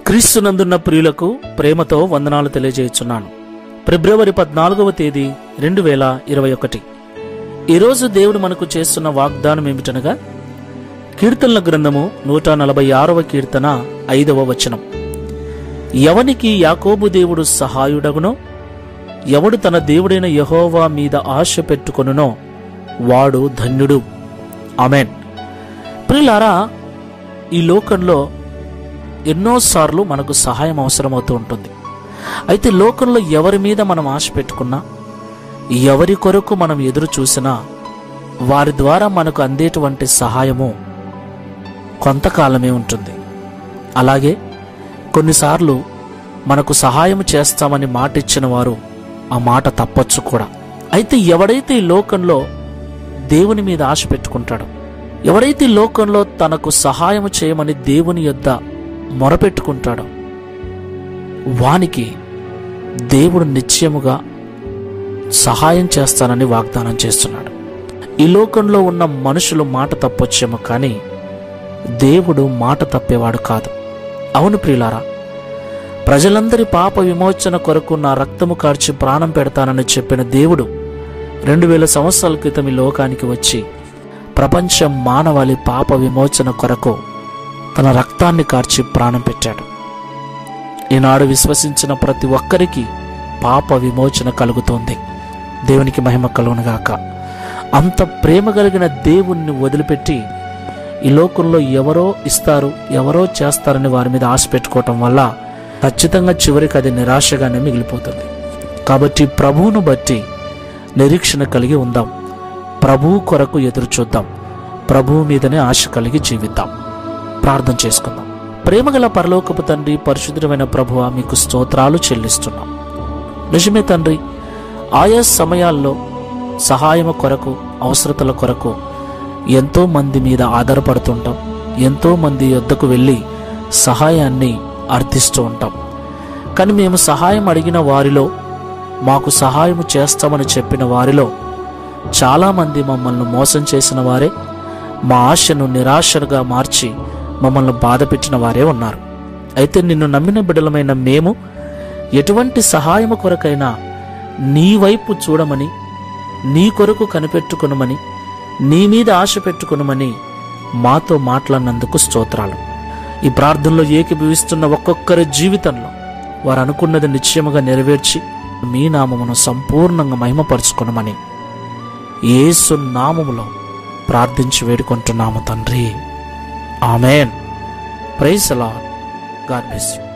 క్రీస్తునందున్న ప్రియులకు ప్రేమతో వందనాలు తెలియజేస్తున్నాను. ఫిబ్రవరి 14వ తేదీ 2021. ఈరోజు దేవుడు మనకు చేస్తున్న వాగ్దానం ఏమిటనగా, కీర్తనల గ్రంథము 146వ కీర్తన 5వ వచనం. ఎవనికి యాకోబు దేవుడు సహాయుడగునో, ఎవడు తన దేవుడైన యెహోవా మీద ఆశ పెట్టుకొనునో వాడు ధన్యుడు. ఆమేన్. ప్రియులారా, ఈ లోకంలో ఎన్నోసార్లు మనకు సహాయం అవసరమవుతూ ఉంటుంది. అయితే లోకంలో ఎవరి మీద మనం ఆశ పెట్టుకున్నా, ఎవరి కొరకు మనం ఎదురు చూసినా, వారి ద్వారా మనకు అందేటువంటి సహాయము కొంతకాలమే ఉంటుంది. అలాగే కొన్నిసార్లు మనకు సహాయం చేస్తామని మాట ఇచ్చిన వారు ఆ మాట తప్పొచ్చు కూడా. అయితే ఎవడైతే ఈ లోకంలో దేవుని మీద ఆశ పెట్టుకుంటాడో, ఎవడైతే ఈ లోకంలో తనకు సహాయం చేయమని దేవుని యొద్ద మొరపెట్టుకుంటాడో, వానికి దేవుడు నిశ్చయముగా సహాయం చేస్తానని వాగ్దానం చేస్తున్నాడు. ఈ లోకంలో ఉన్న మనుషులు మాట తప్పొచ్చేమో కానీ దేవుడు మాట తప్పేవాడు కాదు. అవును ప్రియులారా, ప్రజలందరి పాప విమోచన కొరకు నా రక్తము కార్చి ప్రాణం పెడతానని చెప్పిన దేవుడు 2000 సంవత్సరాల క్రితం ఈ లోకానికి వచ్చి ప్రపంచ మానవాళి పాప విమోచన కొరకు తన రక్తాన్ని కార్చి ప్రాణం పెట్టాడు. ఈనాడు విశ్వసించిన ప్రతి ఒక్కరికి పాప విమోచన కలుగుతోంది. దేవునికి మహిమ కలుగునుగాక. అంత ప్రేమ కలిగిన దేవుణ్ణి వదిలిపెట్టి ఈ లోకంలో ఎవరో ఇస్తారు, ఎవరో చేస్తారని వారి మీద ఆశ పెట్టుకోవటం వల్ల ఖచ్చితంగా చివరికి అది నిరాశగానే మిగిలిపోతుంది. కాబట్టి ప్రభువును బట్టి నిరీక్షణ కలిగి ఉందాం. ప్రభువు కొరకు ఎదురు చూద్దాం. ప్రభువు మీదనే ఆశ కలిగి జీవిద్దాం. ప్రార్థన చేసుకుందాం. ప్రేమగల పరలోకపు తండ్రి, పరిశుద్ధమైన ప్రభువా, మీకు స్తోత్రాలు చెల్లిస్తున్నాం. నిజమే తండ్రి, ఆయా సమయాల్లో సహాయము కొరకు, అవసరతల కొరకు ఎంతో మంది మీద ఆధారపడుతుంటాం. ఎంతో మంది యొద్దకు వెళ్ళి సహాయాన్ని అర్థిస్తూ ఉంటాం. కానీ మేము సహాయం అడిగిన వారిలో, మాకు సహాయం చేస్తామని చెప్పిన వారిలో చాలామంది మమ్మల్ని మోసం చేసిన వారే, మా ఆశను నిరాశగా మార్చి మమ్మల్ని బాధ పెట్టిన వారే ఉన్నారు. అయితే నిన్ను నమ్మిన బిడ్డలమైన మేము ఎటువంటి సహాయము కొరకైనా నీ వైపు చూడమని, నీ కొరకు కనిపెట్టుకునమని, నీ మీద ఆశ పెట్టుకునమని మాతో మాట్లాడినందుకు స్తోత్రాలు. ఈ ప్రార్థనలో ఏకీభవిస్తున్న ఒక్కొక్కరి జీవితంలో వారు అనుకున్నది నిశ్చయముగా నెరవేర్చి మీ నామమును సంపూర్ణంగా మహిమపరుచుకునమని యేసు నామములో ప్రార్థించి వేడుకుంటున్నాము తండ్రి. Amen. Praise the Lord. God bless you.